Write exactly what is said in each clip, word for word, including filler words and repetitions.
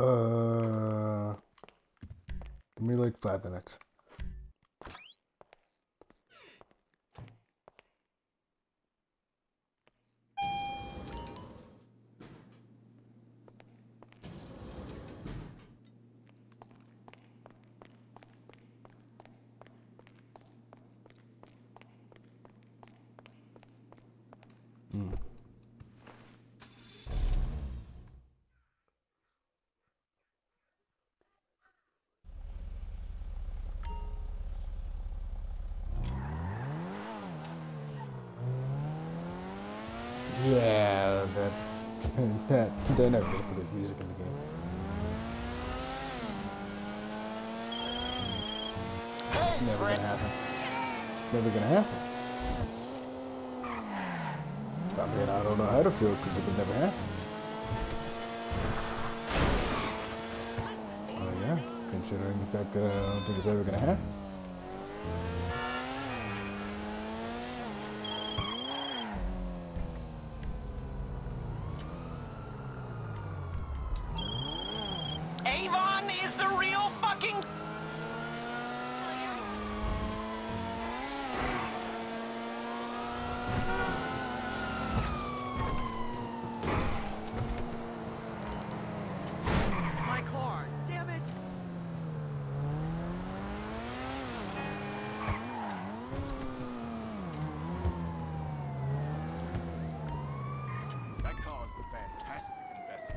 Uh, give me like five minutes. Hmm. Yeah, that that they're never gonna put his music in the game. Hey, Never gonna Fred. happen. Never gonna happen. I mean, I don't know how to feel because it would never happen. Oh yeah, considering the fact that I don't think it's ever gonna happen. Avon is the real fucking... My car, damn it! That car's a fantastic investment.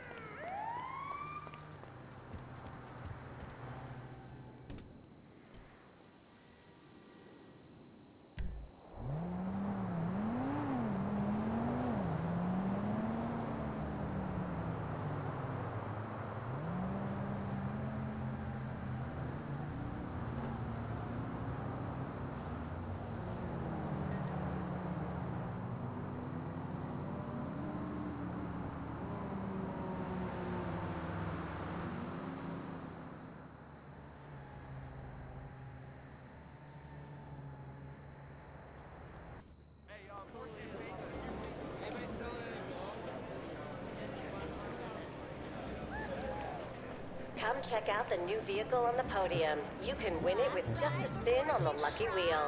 Come check out the new vehicle on the podium. You can win it with just a spin on the lucky wheel.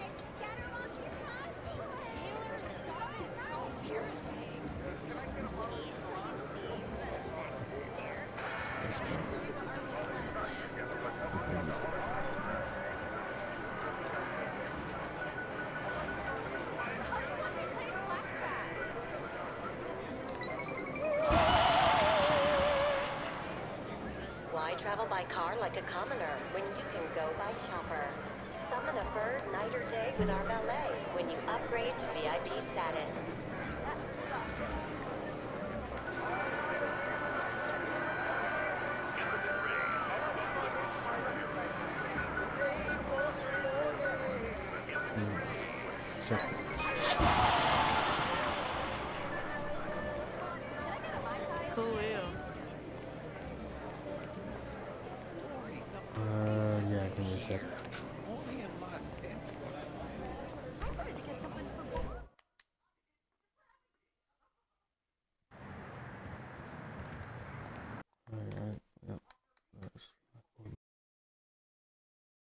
Why travel by car like a commoner when you can go by chopper? Summon a bird night or day with our valet when you upgrade to V I P status. Check.